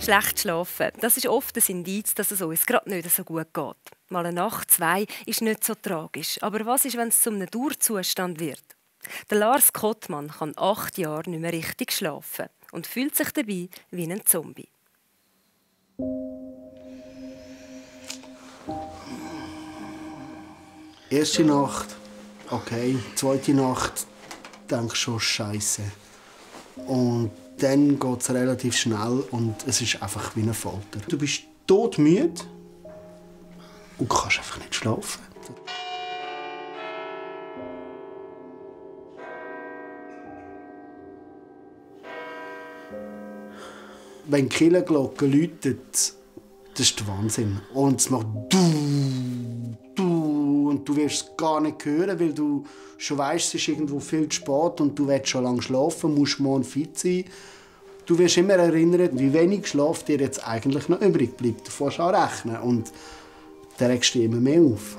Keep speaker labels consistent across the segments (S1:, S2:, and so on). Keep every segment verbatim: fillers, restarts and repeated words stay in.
S1: Schlecht schlafen, das ist oft ein Indiz, dass es uns gerade nicht so gut geht. Mal eine Nacht, zwei ist nicht so tragisch. Aber was ist, wenn es zu einem Dauerzustand wird? Der Lars Kottmann kann acht Jahre nicht mehr richtig schlafen und fühlt sich dabei wie ein Zombie.
S2: Erste Nacht, okay. Zweite Nacht, denkst schon Scheiße. Und dann geht es relativ schnell und es ist einfach wie eine Folter. Du bist todmüde und kannst einfach nicht schlafen. Wenn die Kirchenglocke läutet, das ist der Wahnsinn. Und es macht du, du und du wirst es gar nicht hören, weil du schon weißt, es ist irgendwo viel zu spät und du willst schon lange schlafen, musst morgen fit sein. Du wirst immer erinnern, wie wenig Schlaf dir jetzt eigentlich noch übrig bleibt. Du fährst an rechnen und dann regst du immer mehr auf.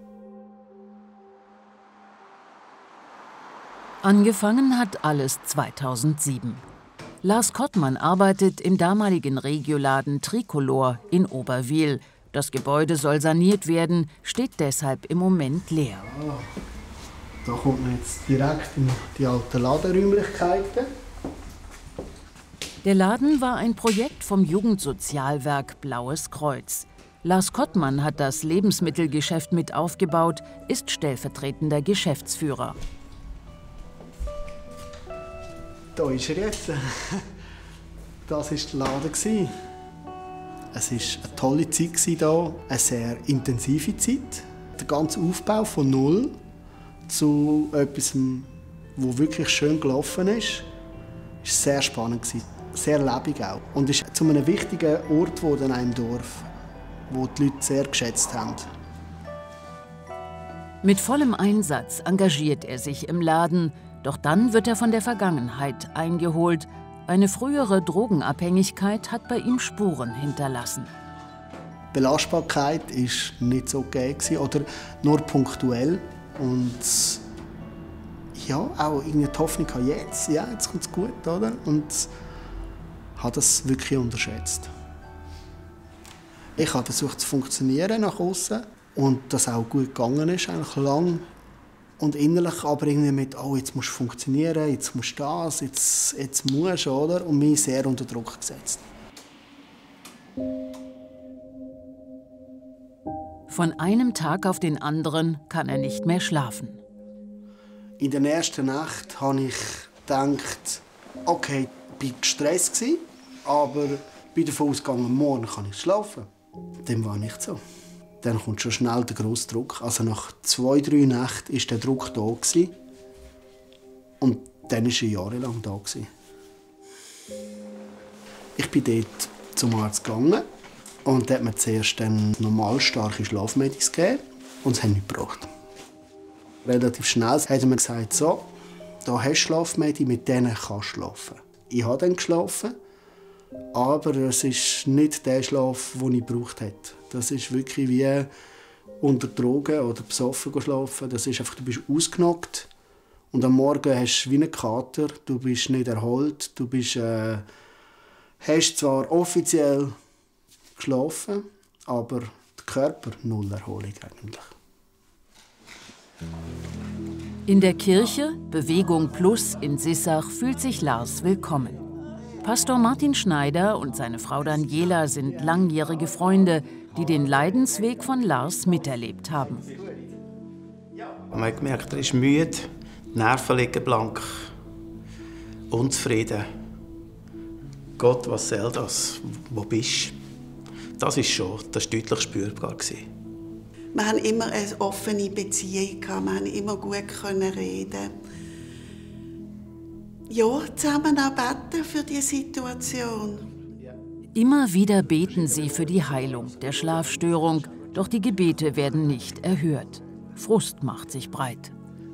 S3: Angefangen hat alles zweitausendsieben. Lars Kottmann arbeitet im damaligen Regioladen Tricolor in Oberwil. Das Gebäude soll saniert werden, steht deshalb im Moment leer.
S2: Ah, da kommt man jetzt direkt in die alten Ladenräumlichkeiten.
S3: Der Laden war ein Projekt vom Jugendsozialwerk Blaues Kreuz. Lars Kottmann hat das Lebensmittelgeschäft mit aufgebaut, ist stellvertretender Geschäftsführer.
S2: Da ist er jetzt. Das war der Laden. Es war eine tolle Zeit hier, eine sehr intensive Zeit. Der ganze Aufbau von null zu etwas, das wirklich schön gelaufen ist, war sehr spannend. Sehr lebendig auch. Und es ist zu einem wichtigen Ort geworden in einem Dorf, wo die Leute sehr geschätzt haben.
S3: Mit vollem Einsatz engagiert er sich im Laden. Doch dann wird er von der Vergangenheit eingeholt. Eine frühere Drogenabhängigkeit hat bei ihm Spuren hinterlassen.
S2: Die Belastbarkeit war nicht so gegeben oder nur punktuell. Und ja, auch irgendwie die Hoffnung hatte, jetzt, ja, jetzt kommt es gut, oder? Und habe das wirklich unterschätzt. Ich habe versucht zu funktionieren nach außen und das auch gut gegangen ist, eigentlich lang. Und innerlich aber irgendwie mit, oh, jetzt musst du funktionieren, jetzt musst du das, jetzt, jetzt musst du, oder? Und mich sehr unter Druck gesetzt.
S3: Von einem Tag auf den anderen kann er nicht mehr schlafen.
S2: In der ersten Nacht habe ich gedacht, okay, ich war gestresst, aber ich bin davon ausgegangen, morgen kann ich schlafen. Dem war nicht so. Dann kommt schon schnell der grosse Druck. Also nach zwei, drei Nächten war der Druck da. Und dann war er jahrelang da. Ich bin dort zum Arzt gegangen und der hat mir zuerst dann normal starke Schlafmedis gegeben und es hat nichts gebracht. Relativ schnell hat er mir gesagt, so, da hast du Schlafmedi, mit denen kannst du schlafen. Ich habe dann geschlafen, aber es ist nicht der Schlaf, den ich gebraucht hätte. Das ist wirklich wie unter Drogen oder besoffen schlafen. Das ist einfach, du bist ausgenockt und am Morgen hast du wie einen Kater. Du bist nicht erholt. Du bist, äh, hast zwar offiziell geschlafen, aber der Körper null Erholung eigentlich.
S3: In der Kirche, Bewegung Plus in Sissach, fühlt sich Lars willkommen. Pastor Martin Schneider und seine Frau Daniela sind langjährige Freunde, die den Leidensweg von Lars miterlebt haben.
S4: Man hat gemerkt, er ist müde, die Nerven liegen blank, unzufrieden. Gott, was soll das? Wo bist du? Das ist schon, das war deutlich spürbar.
S5: Wir hatten immer eine offene Beziehung, wir konnten immer gut reden. Ja, zusammen auch beten für die Situation.
S3: Immer wieder beten sie für die Heilung der Schlafstörung, doch die Gebete werden nicht erhört. Frust macht sich breit.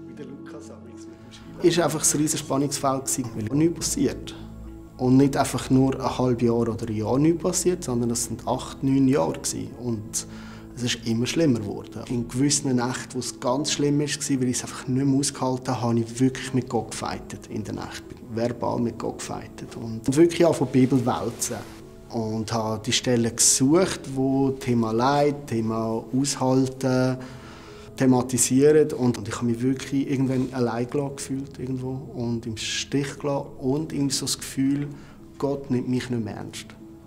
S2: Es war einfach ein riesiges Spannungsfeld, weil nichts passiert. Und nicht einfach nur ein halbes Jahr oder ein Jahr nichts passiert, sondern es waren acht, neun Jahre. Und es ist immer schlimmer geworden. In gewissen Nächten, wo es ganz schlimm war, weil ich es einfach nicht mehr ausgehalten habe, habe ich wirklich mit Gott gefeitet in der Nacht. Verbal mit Gott gefeitet. Und wirklich auch von der Bibel wälzen. Und habe die Stellen gesucht, wo Thema Leid, Thema Aushalten thematisieren. Und ich habe mich wirklich irgendwann allein gefühlt irgendwo und im Stich gelassen. Und irgendwie so das Gefühl, Gott nimmt mich nicht mehr ernst.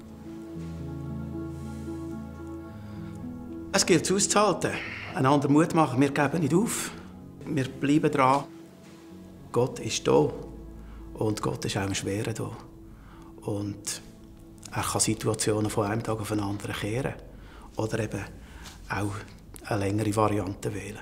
S4: Es gilt es auszuhalten, einander Mut machen. Wir geben nicht auf. Wir bleiben dran. Gott ist da. Und Gott ist auch im Schweren da. Und er kann Situationen von einem Tag auf den anderen kehren. Oder eben auch eine längere Variante wählen.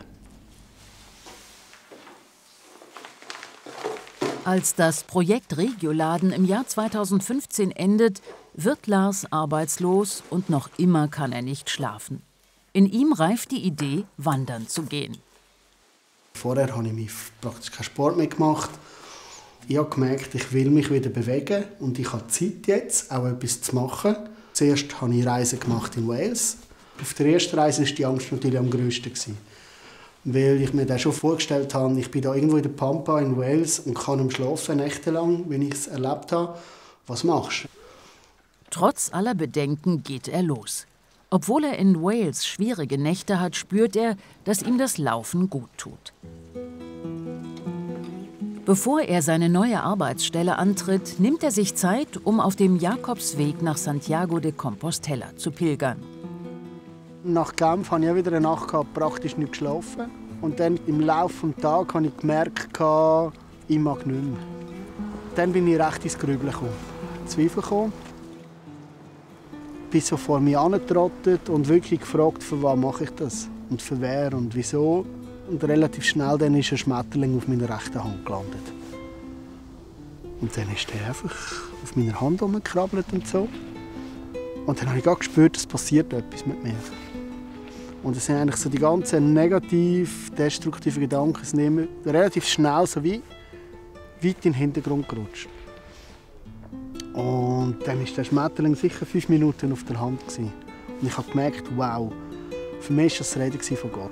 S3: Als das Projekt Regioladen im Jahr zweitausendfünfzehn endet, wird Lars arbeitslos und noch immer kann er nicht schlafen. In ihm reift die Idee, wandern zu gehen.
S2: Vorher habe ich praktisch keinen Sport mehr gemacht. Ich habe gemerkt, ich will mich wieder bewegen und ich habe Zeit jetzt, auch etwas zu machen. Zuerst habe ich Reisen gemacht in Wales. Auf der ersten Reise war die Angst natürlich am grössten. Weil ich mir dann schon vorgestellt habe, ich bin da irgendwo in der Pampa in Wales und kann am Schlafen nächtelang, wenn ich es erlebt habe. Was machst du?
S3: Trotz aller Bedenken geht er los. Obwohl er in Wales schwierige Nächte hat, spürt er, dass ihm das Laufen gut tut. Bevor er seine neue Arbeitsstelle antritt, nimmt er sich Zeit, um auf dem Jakobsweg nach Santiago de Compostela zu pilgern.
S2: Nach Genf hatte ich auch wieder eine Nacht gehabt, praktisch nicht geschlafen. Und dann im Laufe des Tages habe ich gemerkt, ich mag nicht mehr. Dann bin ich recht ins Grübeln gekommen, Zweifel gekommen. Ich bin so vor mir angetrottet und wirklich gefragt, für was mache ich das und für wer und wieso. Und relativ schnell dann ist ein Schmetterling auf meiner rechten Hand gelandet. Und dann ist er einfach auf meiner Hand herumgekrabbelt und so. Und dann habe ich gespürt, es passiert etwas mit mir. Und es sind eigentlich so die ganzen negativ, destruktiven Gedanken sind relativ schnell so wie weit in den Hintergrund gerutscht. Und dann war der Schmetterling sicher fünf Minuten auf der Hand. Und ich habe gemerkt, wow, für mich war das Rede von Gott.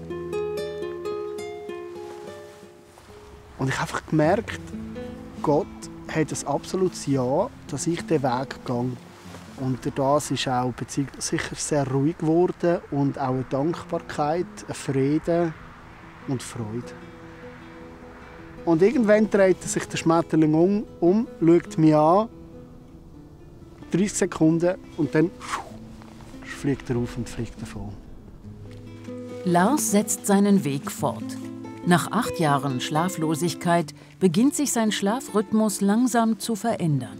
S2: Und ich habe einfach gemerkt, Gott hat ein absolutes Ja, dass ich diesen Weg gehe. Und durch das ist auch die Beziehung sicher sehr ruhig geworden und auch eine Dankbarkeit, ein Frieden und Freude. Und irgendwann dreht sich der Schmetterling um, um schaut mich an, dreißig Sekunden und dann fliegt er auf und fliegt davon.
S3: Lars setzt seinen Weg fort. Nach acht Jahren Schlaflosigkeit beginnt sich sein Schlafrhythmus langsam zu verändern.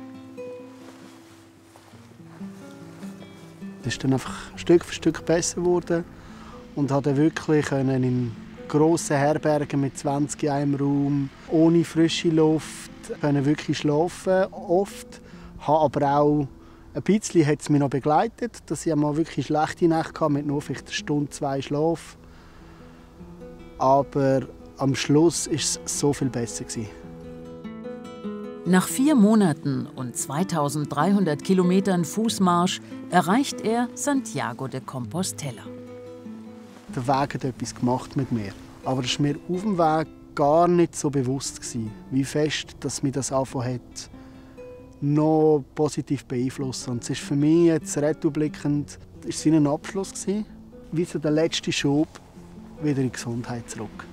S2: Es ist dann einfach Stück für Stück besser geworden und hat dann wirklich in grossen Herbergen mit zwanzig in einem Raum, ohne frische Luft, können wirklich schlafen, oft. Habe aber auch ein bisschen hat es mich noch begleitet, dass ich mal wirklich schlechte Nächte hatte, mit nur vielleicht eine Stunde, zwei Schlaf. Aber am Schluss war es so viel besser.
S3: Nach vier Monaten und zweitausenddreihundert Kilometern Fußmarsch erreicht er Santiago de Compostela.
S2: Der Weg hat etwas gemacht mit mir. Aber es war mir auf dem Weg gar nicht so bewusst, wie fest dass mich das angefangen hat, noch positiv beeinflussen. Und es ist für mich jetzt retourblickend ist es ein Abschluss gewesen, wie so der letzte Schub wieder in die Gesundheit zurück.